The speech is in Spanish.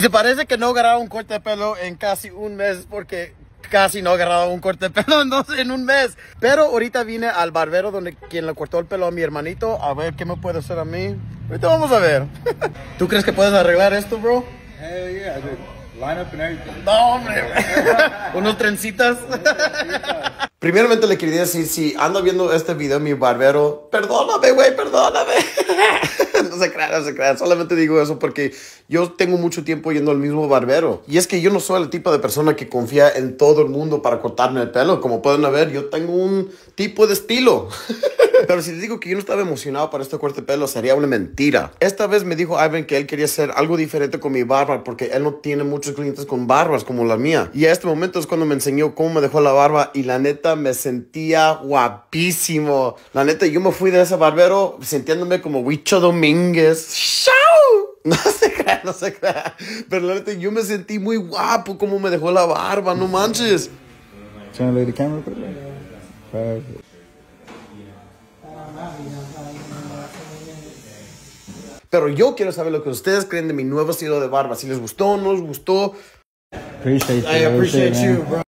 Se parece que no agarraba un corte de pelo en casi un mes porque casi no agarraba un corte de pelo en un mes. Pero ahorita vine al barbero donde quien le cortó el pelo a mi hermanito. A ver qué me puede hacer a mí. Ahorita vamos a ver. ¿Tú crees que puedes arreglar esto, bro? Hell yeah, I did line up and everything. No, hombre. Unos trencitas. Primeramente le quería decir, si ando viendo este video mi barbero, perdóname, güey, perdóname. No se crean, no se crean. Solamente digo eso porque yo tengo mucho tiempo yendo al mismo barbero. Y es que yo no soy el tipo de persona que confía en todo el mundo para cortarme el pelo. Como pueden ver, yo tengo un tipo de estilo. Pero si les digo que yo no estaba emocionado para este corte de pelo, sería una mentira. Esta vez me dijo Ivan que él quería hacer algo diferente con mi barba porque él no tiene muchos clientes con barbas como la mía. Y a este momento es cuando me enseñó cómo me dejó la barba y la neta me sentía guapísimo. La neta yo me fui de ese barbero sintiéndome como Huicho Domínguez. ¡Chao! No se crea, no se crea. Pero la neta yo me sentí muy guapo como me dejó la barba, no manches. Turn the camera, perfect. Pero yo quiero saber lo que ustedes creen de mi nuevo estilo de barba. Si les gustó o no les gustó. Appreciate you. I appreciate you, bro.